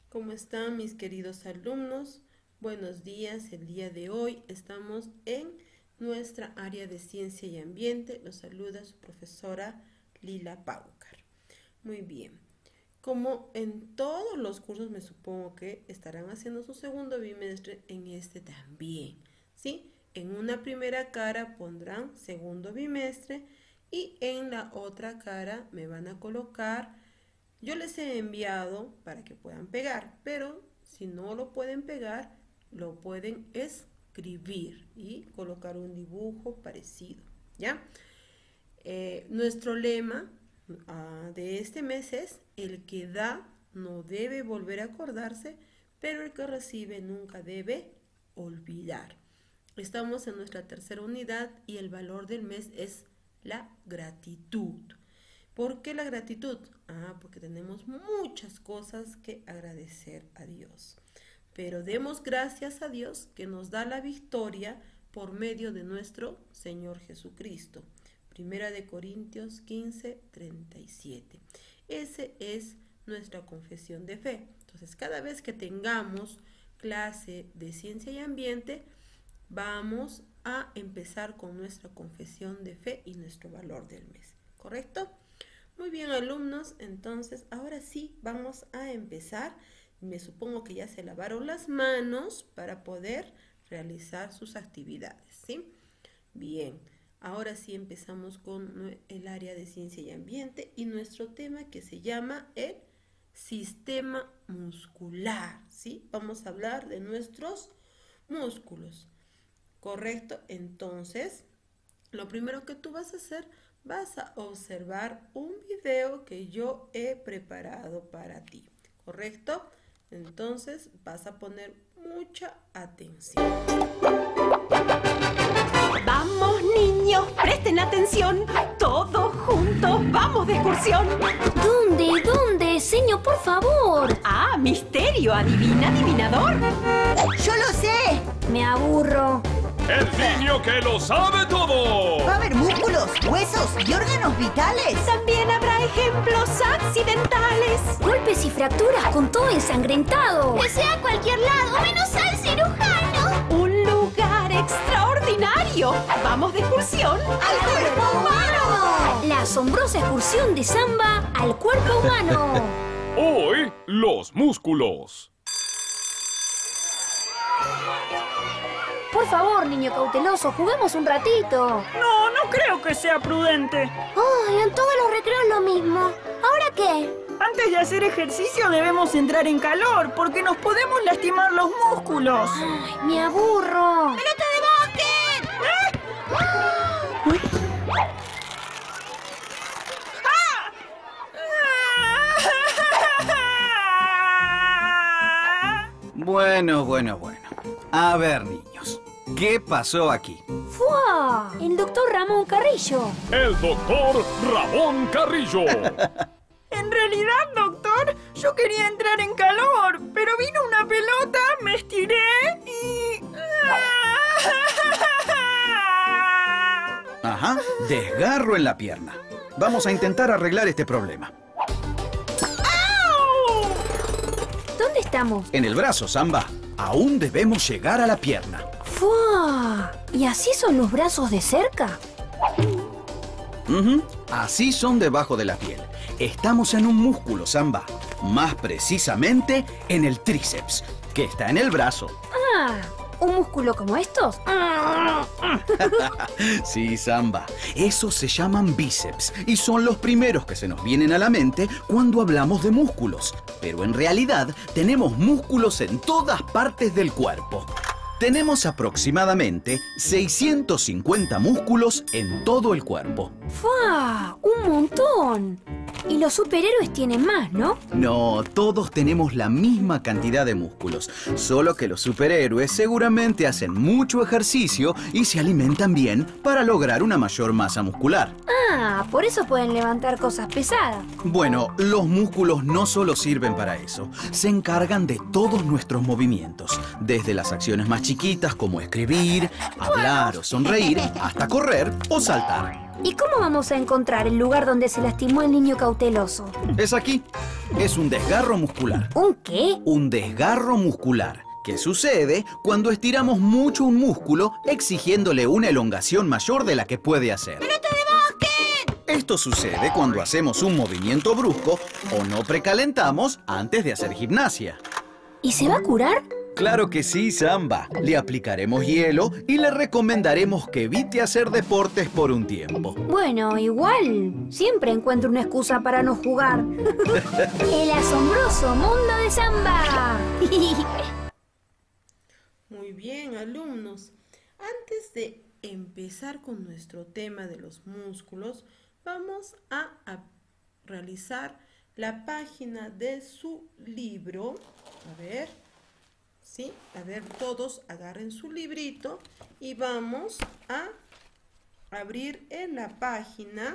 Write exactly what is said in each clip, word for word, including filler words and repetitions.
¿Cómo están mis queridos alumnos? Buenos días. El día de hoy estamos en nuestra área de ciencia y ambiente. Los saluda su profesora Lila Paucar. Muy bien. Como en todos los cursos me supongo que estarán haciendo su segundo bimestre, en este también, ¿sí? En una primera cara pondrán segundo bimestre y en la otra cara me van a colocar. Yo les he enviado para que puedan pegar, pero si no lo pueden pegar, lo pueden escribir y colocar un dibujo parecido, ¿ya? Eh, nuestro lema uh, de este mes es: el que da no debe volver a acordarse, pero el que recibe nunca debe olvidar. Estamos en nuestra tercera unidad y el valor del mes es la gratitud. ¿Por qué la gratitud? Ah, porque tenemos muchas cosas que agradecer a Dios. Pero demos gracias a Dios que nos da la victoria por medio de nuestro Señor Jesucristo. Primera de Corintios quince, treinta y siete. Ese es nuestra confesión de fe. Entonces, cada vez que tengamos clase de ciencia y ambiente, vamos a empezar con nuestra confesión de fe y nuestro valor del mes. ¿Correcto? Muy bien, alumnos, entonces ahora sí vamos a empezar. Me supongo que ya se lavaron las manos para poder realizar sus actividades, ¿sí? Bien, ahora sí empezamos con el área de ciencia y ambiente y nuestro tema que se llama el sistema muscular, ¿sí? Vamos a hablar de nuestros músculos, ¿correcto? Entonces, lo primero que tú vas a hacer, vas a observar un video que yo he preparado para ti, ¿correcto? Entonces vas a poner mucha atención. Vamos, niños, presten atención. Todos juntos vamos de excursión. ¿Dónde? ¿Dónde? Señor, por favor. Ah, misterio, adivina, adivinador. ¡Yo lo sé! Me aburro. ¡El niño que lo sabe todo! Va a haber músculos, huesos y órganos vitales. También habrá ejemplos accidentales. Golpes y fracturas con todo ensangrentado. Que sea a cualquier lado, menos al cirujano. Un lugar extraordinario. Vamos de excursión ¡al cuerpo humano! La asombrosa excursión de Samba al cuerpo humano. Hoy, los músculos. Por favor, niño cauteloso, juguemos un ratito. No, no creo que sea prudente. Ay, en todos los recreos lo mismo. ¿Ahora qué? Antes de hacer ejercicio debemos entrar en calor, porque nos podemos lastimar los músculos. Ay, me aburro. ¡Pelota de básquet! ¿Eh? ¡Ah! Bueno, bueno, bueno. A ver, niños, ¿qué pasó aquí? ¡Fua! El doctor Ramón Carrillo. El doctor Ramón Carrillo. En realidad, doctor, yo quería entrar en calor, pero vino una pelota, me estiré y... Ajá, desgarro en la pierna. Vamos a intentar arreglar este problema. ¡Au! ¿Dónde estamos? En el brazo, Samba. Aún debemos llegar a la pierna. ¡Fua! ¿Y así son los brazos de cerca? Uh-huh. Así son debajo de la piel. Estamos en un músculo, Samba. Más precisamente en el tríceps, que está en el brazo. Ah, ¿un músculo como estos? Sí, Samba. Esos se llaman bíceps y son los primeros que se nos vienen a la mente cuando hablamos de músculos. Pero en realidad tenemos músculos en todas partes del cuerpo. Tenemos aproximadamente seiscientos cincuenta músculos en todo el cuerpo. ¡Fua! ¡Un montón! Y los superhéroes tienen más, ¿no? No, todos tenemos la misma cantidad de músculos. Solo que los superhéroes seguramente hacen mucho ejercicio y se alimentan bien para lograr una mayor masa muscular. Ah, por eso pueden levantar cosas pesadas. Bueno, los músculos no solo sirven para eso. Se encargan de todos nuestros movimientos. Desde las acciones más chiquitas como escribir, hablar o sonreír, hasta correr o saltar. ¿Y cómo vamos a encontrar el lugar donde se lastimó el niño cauteloso? Es aquí. es un desgarro muscular. ¿Un qué? Un desgarro muscular, que sucede cuando estiramos mucho un músculo exigiéndole una elongación mayor de la que puede hacer. ¡Pelota de básquet! Esto sucede cuando hacemos un movimiento brusco o no precalentamos antes de hacer gimnasia. ¿Y se va a curar? Claro que sí, Samba. Le aplicaremos hielo y le recomendaremos que evite hacer deportes por un tiempo. Bueno, igual. Siempre encuentro una excusa para no jugar. El asombroso mundo de Samba. Muy bien, alumnos. Antes de empezar con nuestro tema de los músculos, vamos a, a realizar la página de su libro. A ver, ¿sí? A ver, todos agarren su librito y vamos a abrir en la página.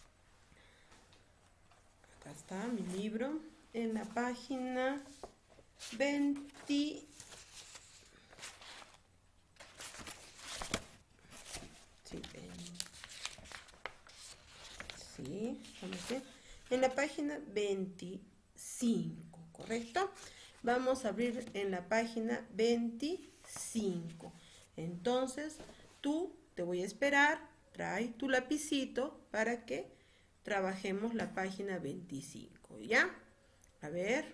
Acá está mi libro, en la página veinte. Sí, sí, vamos a ver. En la página veinticinco, ¿correcto? Vamos a abrir en la página veinticinco. Entonces, tú te voy a esperar, trae tu lapicito para que trabajemos la página veinticinco, ¿ya? A ver,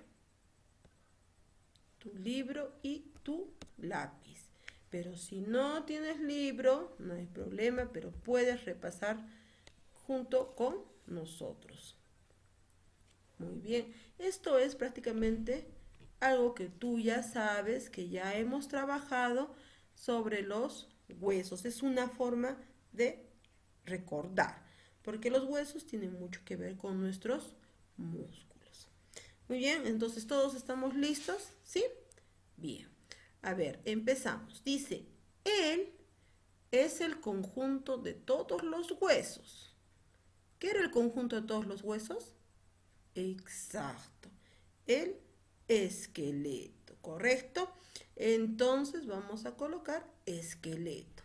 tu libro y tu lápiz. Pero si no tienes libro, no hay problema, pero puedes repasar junto con nosotros. Muy bien, esto es prácticamente algo que tú ya sabes, que ya hemos trabajado sobre los huesos. Es una forma de recordar, porque los huesos tienen mucho que ver con nuestros músculos. Muy bien, entonces todos estamos listos, ¿sí? Bien, a ver, empezamos. Dice, él es el conjunto de todos los huesos. ¿Qué era el conjunto de todos los huesos? Exacto, el esqueleto, ¿correcto? Entonces vamos a colocar esqueleto.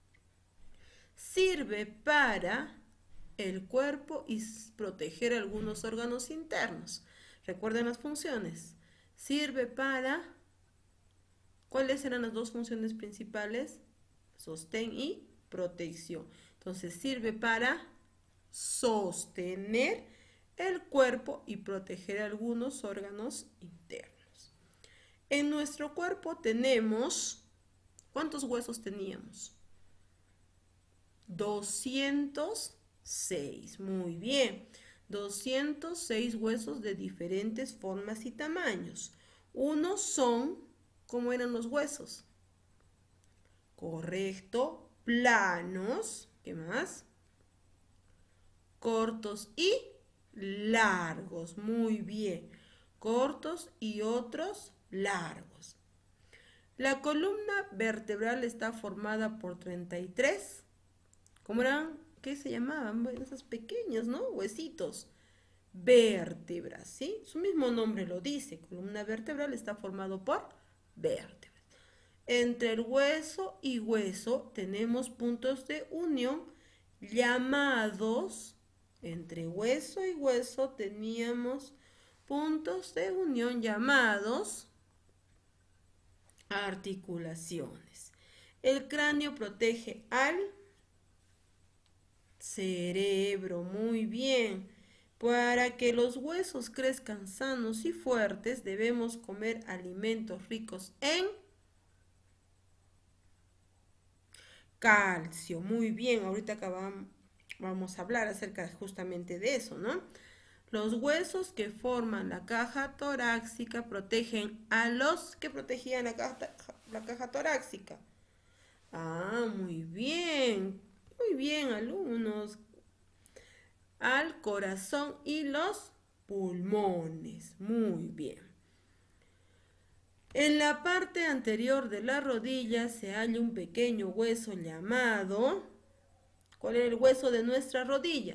Sirve para el cuerpo y proteger algunos órganos internos. ¿Recuerden las funciones? Sirve para... ¿Cuáles eran las dos funciones principales? Sostén y protección. Entonces sirve para sostener el cuerpo y proteger algunos órganos internos. En nuestro cuerpo tenemos, ¿cuántos huesos teníamos? doscientos seis, muy bien. doscientos seis huesos de diferentes formas y tamaños. Unos son, ¿cómo eran los huesos? Correcto, planos. ¿Qué más? Cortos y largos, muy bien, cortos y otros largos. La columna vertebral está formada por treinta y tres, ¿cómo eran? ¿Qué se llamaban? Bueno, esos pequeños, ¿no? Huesitos, vértebras, ¿sí? Su mismo nombre lo dice, columna vertebral está formado por vértebras. Entre el hueso y hueso tenemos puntos de unión llamados... Entre hueso y hueso teníamos puntos de unión llamados articulaciones. El cráneo protege al cerebro, muy bien. Para que los huesos crezcan sanos y fuertes, debemos comer alimentos ricos en calcio. Muy bien, ahorita acabamos. Vamos a hablar acerca justamente de eso, ¿no? Los huesos que forman la caja torácica protegen a los que protegían la caja, la caja torácica. Ah, muy bien. Muy bien, alumnos. Al corazón y los pulmones. Muy bien. En la parte anterior de la rodilla se halla un pequeño hueso llamado... ¿Cuál es el hueso de nuestra rodilla?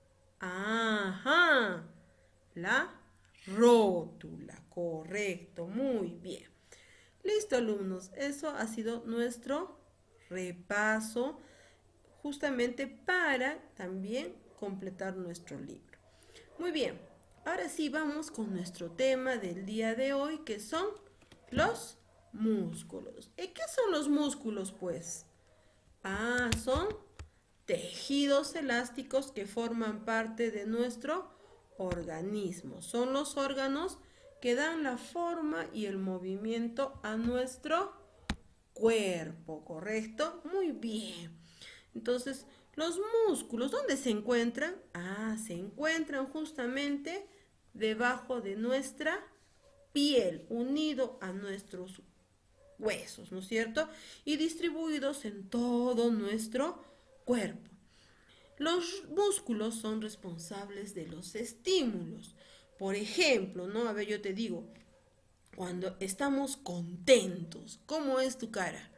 Ajá, la rótula, correcto, muy bien. Listo, alumnos, eso ha sido nuestro repaso justamente para también completar nuestro libro. Muy bien, ahora sí vamos con nuestro tema del día de hoy, que son los músculos. ¿Y qué son los músculos, pues? Ah, son tejidos elásticos que forman parte de nuestro organismo. Son los órganos que dan la forma y el movimiento a nuestro cuerpo, ¿correcto? Muy bien. Entonces, los músculos, ¿dónde se encuentran? Ah, se encuentran justamente debajo de nuestra piel, unido a nuestros huesos, ¿no es cierto? Y distribuidos en todo nuestro cuerpo. Los músculos son responsables de los estímulos. Por ejemplo, ¿no? A ver, yo te digo, cuando estamos contentos, ¿cómo es tu cara?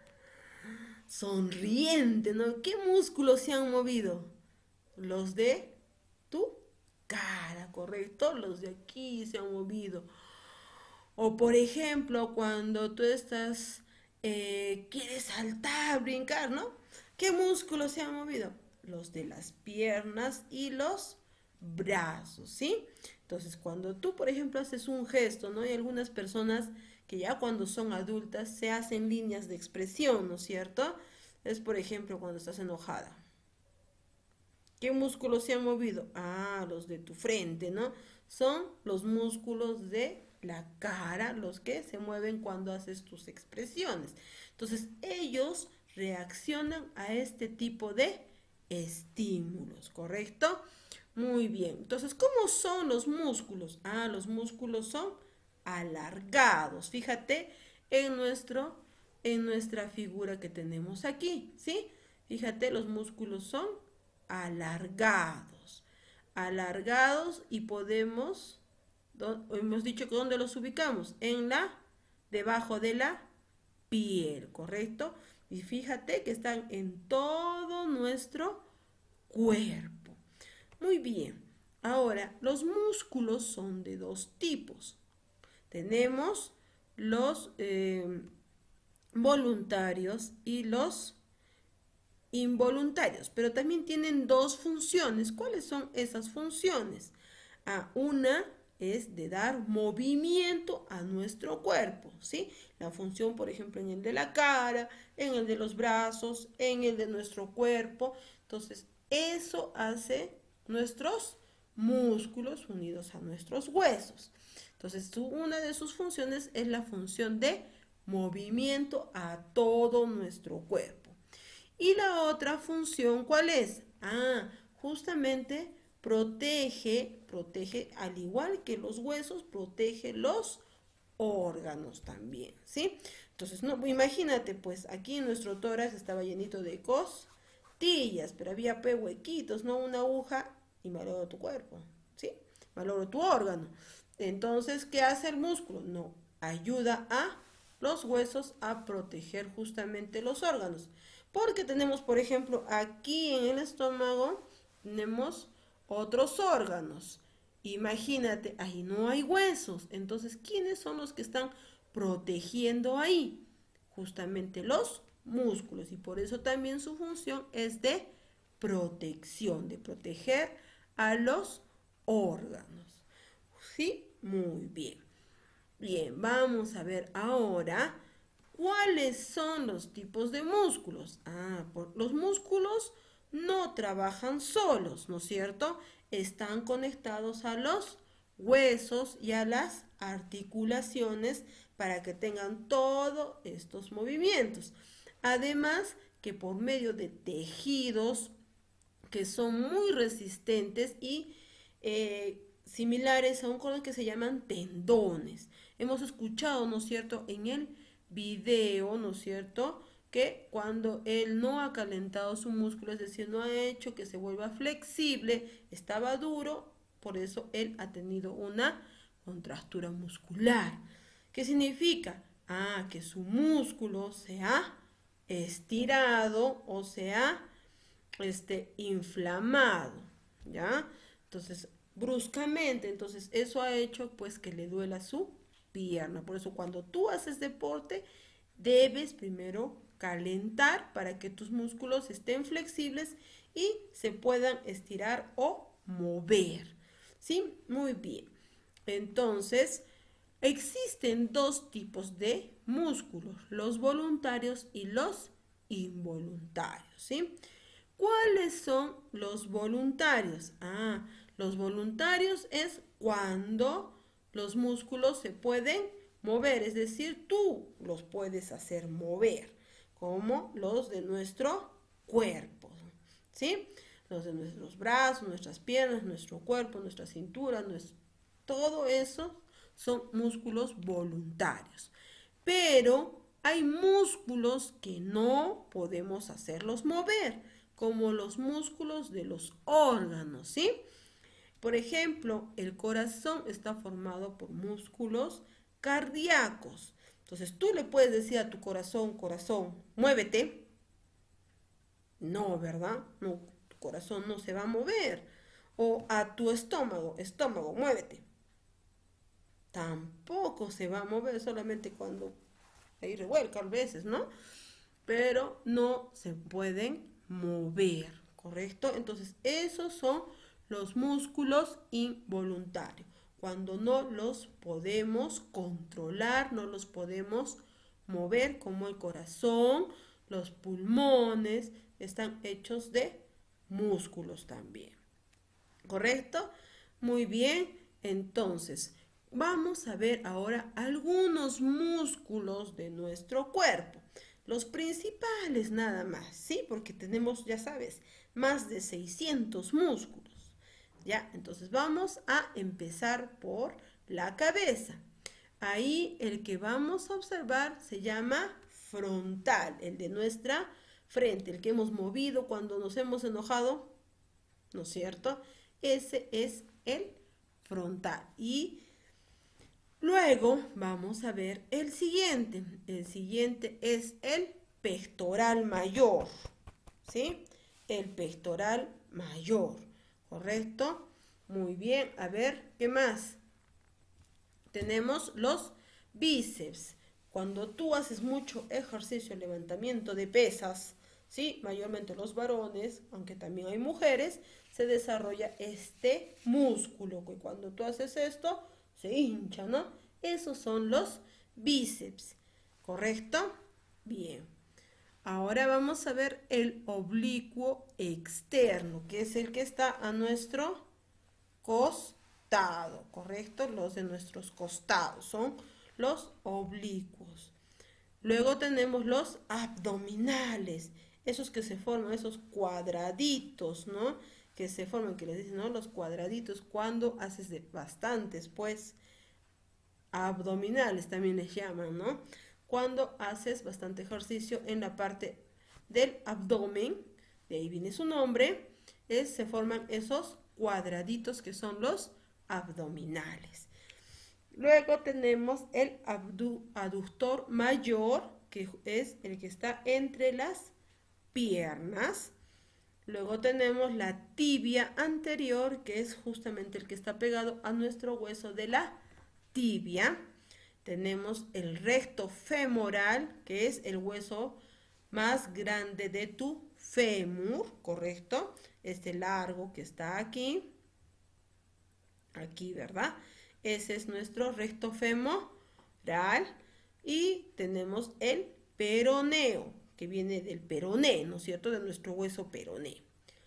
Sonriente, ¿no? ¿Qué músculos se han movido? Los de tu cara, ¿correcto? Los de aquí se han movido. O por ejemplo, cuando tú estás, eh, quieres saltar, brincar, ¿no? ¿Qué músculos se han movido? Los de las piernas y los brazos, ¿sí? Entonces, cuando tú, por ejemplo, haces un gesto, ¿no? Hay algunas personas que ya cuando son adultas se hacen líneas de expresión, ¿no es cierto? Es, por ejemplo, cuando estás enojada. ¿Qué músculos se han movido? Ah, los de tu frente, ¿no? Son los músculos de la cara los que se mueven cuando haces tus expresiones. Entonces, ellos reaccionan a este tipo de estímulos, ¿correcto? Muy bien. Entonces, ¿cómo son los músculos? Ah, los músculos son alargados. Fíjate en, nuestro, en nuestra figura que tenemos aquí, ¿sí? Fíjate, los músculos son alargados. Alargados y podemos, hemos dicho que ¿dónde los ubicamos? En la, debajo de la piel, ¿correcto? Y fíjate que están en todo nuestro cuerpo. Muy bien. Ahora, los músculos son de dos tipos. Tenemos los eh, voluntarios y los involuntarios, pero también tienen dos funciones. ¿Cuáles son esas funciones? Ah, una es de dar movimiento a nuestro cuerpo, ¿sí? La función, por ejemplo, en el de la cara, en el de los brazos, en el de nuestro cuerpo. Entonces, eso hace nuestros músculos unidos a nuestros huesos. Entonces, su, una de sus funciones es la función de movimiento a todo nuestro cuerpo. Y la otra función, ¿cuál es? Ah, justamente protege, protege al igual que los huesos, protege los órganos también, ¿sí? Entonces, no, imagínate, pues aquí en nuestro tórax estaba llenito de costillas, pero había pe huequitos, ¿no? Una aguja y malogró tu cuerpo, ¿sí? Malogró tu órgano. Entonces, ¿qué hace el músculo? No, ayuda a los huesos a proteger justamente los órganos. Porque tenemos, por ejemplo, aquí en el estómago, tenemos otros órganos. Imagínate, ahí no hay huesos. Entonces, ¿quiénes son los que están protegiendo ahí? Justamente los músculos. Y por eso también su función es de protección, de proteger a los órganos. ¿Sí? Muy bien. Bien, vamos a ver ahora cuáles son los tipos de músculos. Ah, por, los músculos no trabajan solos, ¿no es cierto? Están conectados a los huesos y a las articulaciones para que tengan todos estos movimientos. Además, que por medio de tejidos que son muy resistentes y eh, similares a un color que se llaman tendones. Hemos escuchado, ¿no es cierto?, en el video, ¿no es cierto?, que cuando él no ha calentado su músculo, es decir, no ha hecho que se vuelva flexible, estaba duro, por eso él ha tenido una contractura muscular. ¿Qué significa? Ah, que su músculo se ha estirado o se ha este, inflamado, ¿ya? Entonces, bruscamente, entonces eso ha hecho pues que le duela su pierna. Por eso cuando tú haces deporte, debes primero calentar para que tus músculos estén flexibles y se puedan estirar o mover, ¿sí? Muy bien. Entonces, existen dos tipos de músculos, los voluntarios y los involuntarios, ¿sí? ¿Cuáles son los voluntarios? Ah, los voluntarios es cuando los músculos se pueden mover, es decir, tú los puedes hacer mover, como los de nuestro cuerpo, ¿sí? Los de nuestros brazos, nuestras piernas, nuestro cuerpo, nuestra cintura, nuestro, todo eso son músculos voluntarios. Pero hay músculos que no podemos hacerlos mover, como los músculos de los órganos, ¿sí? Por ejemplo, el corazón está formado por músculos cardíacos. Entonces, tú le puedes decir a tu corazón, corazón, muévete. No, ¿verdad? No, tu corazón no se va a mover. O a tu estómago, estómago, muévete. Tampoco se va a mover, solamente cuando hay revuelca a veces, ¿no? Pero no se pueden mover, ¿correcto? Entonces, esos son los músculos involuntarios. Cuando no los podemos controlar, no los podemos mover, como el corazón, los pulmones, están hechos de músculos también. ¿Correcto? Muy bien. Entonces, vamos a ver ahora algunos músculos de nuestro cuerpo. Los principales nada más, ¿sí? Porque tenemos, ya sabes, más de seiscientos músculos. ¿Ya? Entonces vamos a empezar por la cabeza. Ahí el que vamos a observar se llama frontal, el de nuestra frente, el que hemos movido cuando nos hemos enojado, ¿no es cierto? Ese es el frontal. Y luego vamos a ver el siguiente. El siguiente es el pectoral mayor, ¿sí? El pectoral mayor, ¿correcto? Muy bien. A ver, ¿qué más? Tenemos los bíceps. Cuando tú haces mucho ejercicio, levantamiento de pesas, ¿sí? Mayormente los varones, aunque también hay mujeres, se desarrolla este músculo, que cuando tú haces esto, se hincha, ¿no? Esos son los bíceps, ¿correcto? Bien. Ahora vamos a ver el oblicuo externo, que es el que está a nuestro costado, ¿correcto? Los de nuestros costados son los oblicuos. Luego tenemos los abdominales, esos que se forman, esos cuadraditos, ¿no? Que se forman, que les dicen, ¿no? Los cuadraditos cuando haces de bastantes, pues, abdominales también les llaman, ¿no? Cuando haces bastante ejercicio en la parte del abdomen, de ahí viene su nombre, es, se forman esos cuadraditos que son los abdominales. Luego tenemos el abdu aductor mayor, que es el que está entre las piernas. Luego tenemos la tibia anterior, que es justamente el que está pegado a nuestro hueso de la tibia. Tenemos el recto femoral, que es el hueso más grande de tu fémur, ¿correcto? Este largo que está aquí. Aquí, ¿verdad? Ese es nuestro recto femoral. Y tenemos el peroneo, que viene del peroné, ¿no es cierto? De nuestro hueso peroné.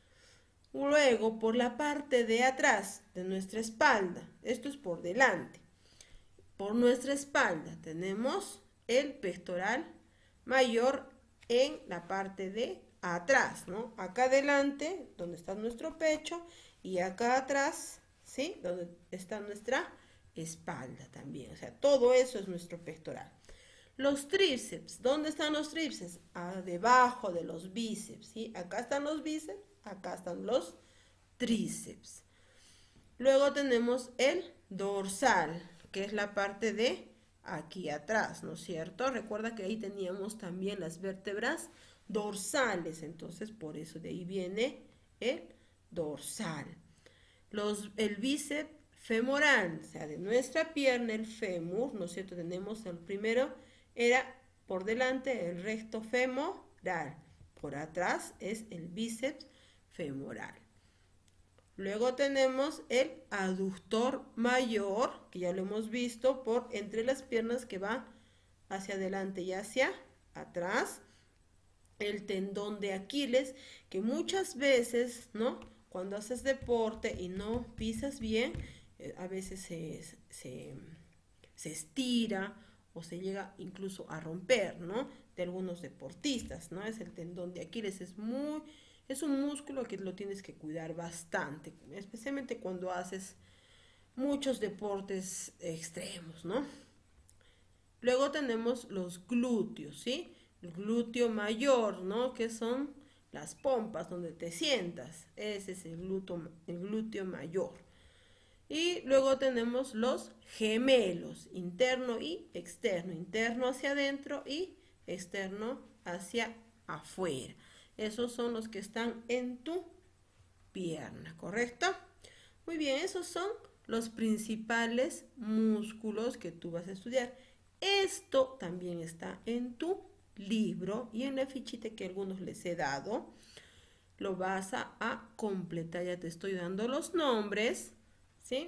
Luego, por la parte de atrás de nuestra espalda, esto es por delante. Por nuestra espalda tenemos el pectoral mayor en la parte de atrás, ¿no? Acá adelante, donde está nuestro pecho, y acá atrás, ¿sí? Donde está nuestra espalda también. O sea, todo eso es nuestro pectoral. Los tríceps, ¿dónde están los tríceps? Ah, debajo de los bíceps, ¿sí? Acá están los bíceps, acá están los tríceps. Luego tenemos el dorsal, que es la parte de aquí atrás, ¿no es cierto? Recuerda que ahí teníamos también las vértebras dorsales, entonces por eso de ahí viene el dorsal. Los, el bíceps femoral, o sea, de nuestra pierna, el fémur, ¿no es cierto? Tenemos el primero, era por delante el recto femoral, por atrás es el bíceps femoral. Luego tenemos el aductor mayor, que ya lo hemos visto, por entre las piernas que va hacia adelante y hacia atrás. El tendón de Aquiles, que muchas veces, ¿no? Cuando haces deporte y no pisas bien, eh, a veces se, se, se estira o se llega incluso a romper, ¿no? De algunos deportistas, ¿no? Es el tendón de Aquiles, es muy, es un músculo que lo tienes que cuidar bastante, especialmente cuando haces muchos deportes extremos, ¿no? Luego tenemos los glúteos, ¿sí? El glúteo mayor, ¿no? Que son las pompas donde te sientas. Ese es el glúteo, el glúteo mayor. Y luego tenemos los gemelos, interno y externo. Interno hacia adentro y externo hacia afuera. Esos son los que están en tu pierna, ¿correcto? Muy bien, esos son los principales músculos que tú vas a estudiar. Esto también está en tu libro y en la fichita que algunos les he dado. Lo vas a, a completar, ya te estoy dando los nombres, ¿sí?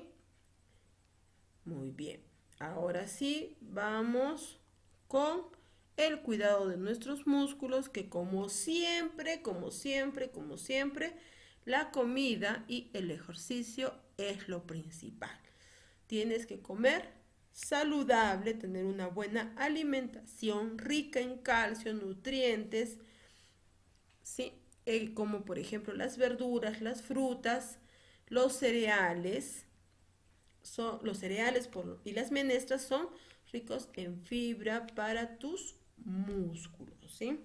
Muy bien. Ahora sí, vamos con el cuidado de nuestros músculos, que como siempre, como siempre, como siempre, la comida y el ejercicio es lo principal. Tienes que comer saludable, tener una buena alimentación rica en calcio, nutrientes, ¿sí? Eh, como por ejemplo las verduras, las frutas, los cereales, son, los cereales por, y las menestras son ricos en fibra para tus músculos, ¿sí?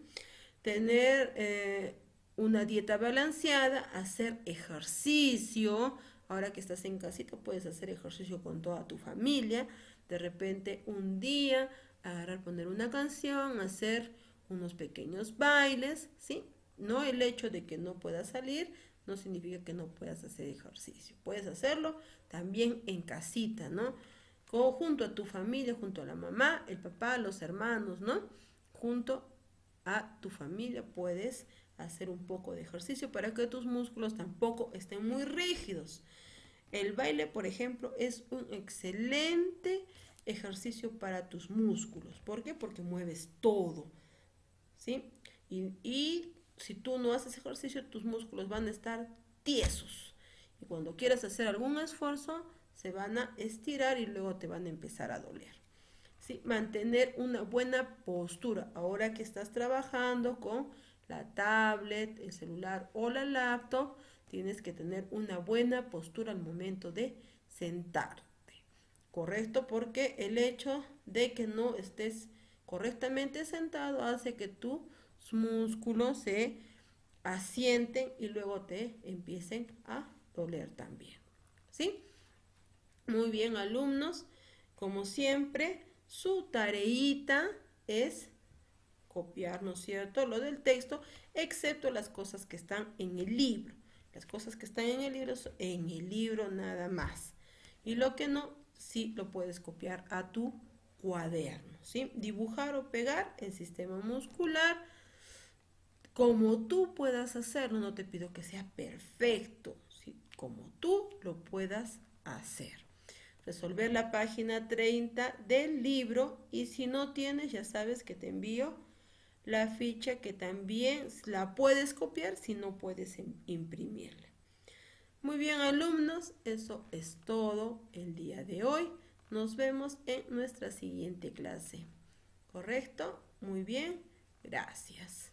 Tener eh, una dieta balanceada, hacer ejercicio. Ahora que estás en casita puedes hacer ejercicio con toda tu familia. De repente un día agarrar, poner una canción, hacer unos pequeños bailes, ¿sí? No, el hecho de que no puedas salir no significa que no puedas hacer ejercicio. Puedes hacerlo también en casita, ¿no? Como junto a tu familia, junto a la mamá, el papá, los hermanos, ¿no? Junto a tu familia puedes hacer un poco de ejercicio para que tus músculos tampoco estén muy rígidos. El baile, por ejemplo, es un excelente ejercicio para tus músculos. ¿Por qué? Porque mueves todo, ¿sí? Y, y si tú no haces ejercicio, tus músculos van a estar tiesos. Y cuando quieras hacer algún esfuerzo, se van a estirar y luego te van a empezar a doler. ¿Sí? Mantener una buena postura. Ahora que estás trabajando con la tablet, el celular o la laptop, tienes que tener una buena postura al momento de sentarte, ¿correcto? Porque el hecho de que no estés correctamente sentado hace que tus músculos se asienten y luego te empiecen a doler también, ¿sí? Muy bien, alumnos, como siempre, su tareita es copiar, ¿no es cierto?, lo del texto, excepto las cosas que están en el libro. Las cosas que están en el libro, en el libro nada más. Y lo que no, sí lo puedes copiar a tu cuaderno, ¿sí? Dibujar o pegar el sistema muscular como tú puedas hacerlo. No te pido que sea perfecto, ¿sí? Como tú lo puedas hacer. Resolver la página treinta del libro, y si no tienes, ya sabes que te envío la ficha que también la puedes copiar si no puedes imprimirla. Muy bien, alumnos, eso es todo el día de hoy. Nos vemos en nuestra siguiente clase. ¿Correcto? Muy bien, gracias.